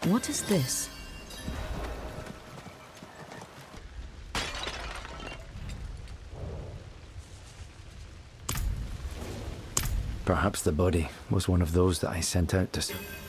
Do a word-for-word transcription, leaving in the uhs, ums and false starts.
What is this? Perhaps the body was one of those that I sent out to...